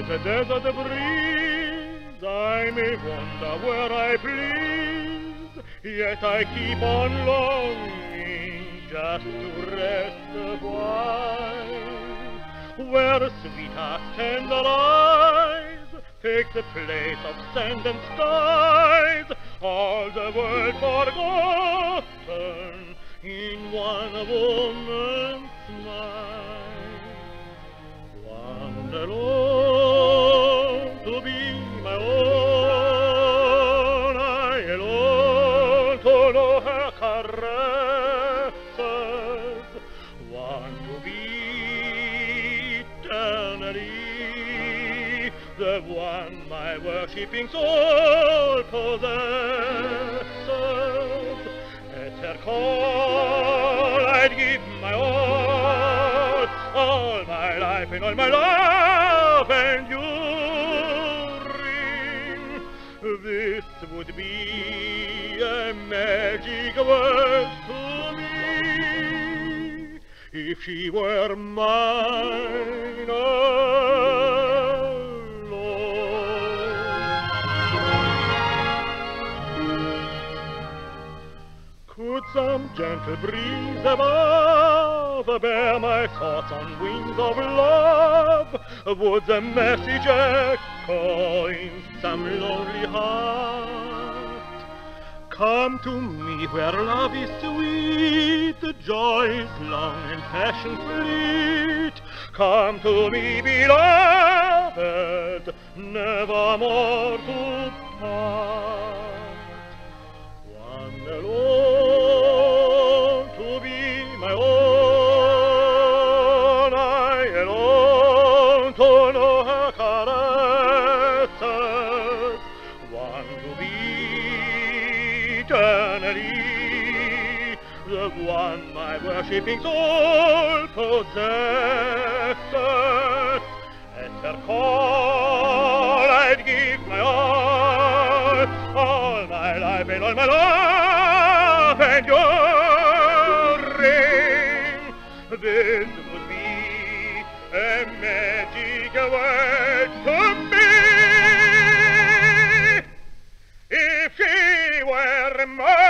With the desert breeze I may wander where I please, yet I keep on longing just to rest a while, where sweetheart's tender eyes take the place of sand and skies, all the world forgotten in one woman's smile. One alone to be my own, I alone to know her caresses, one to be eternally the one my worshipping soul possesses. At her call I'd give my all my life and all my love enduring. This would be a magic world to me, if she were mine alone. Could some gentle breeze above bear my thoughts on wings of love? Would the message echo in some lonely heart? Come to me where love is sweet, joy is long and passion fleet. Come to me, beloved, nevermore to part. One alone to be my own, I alone to know her caresses, one to be eternally the one my worshipping soul possesses. At her call I'd give my all my life and all my love enduring. This would be a magic word to me, if she were mine.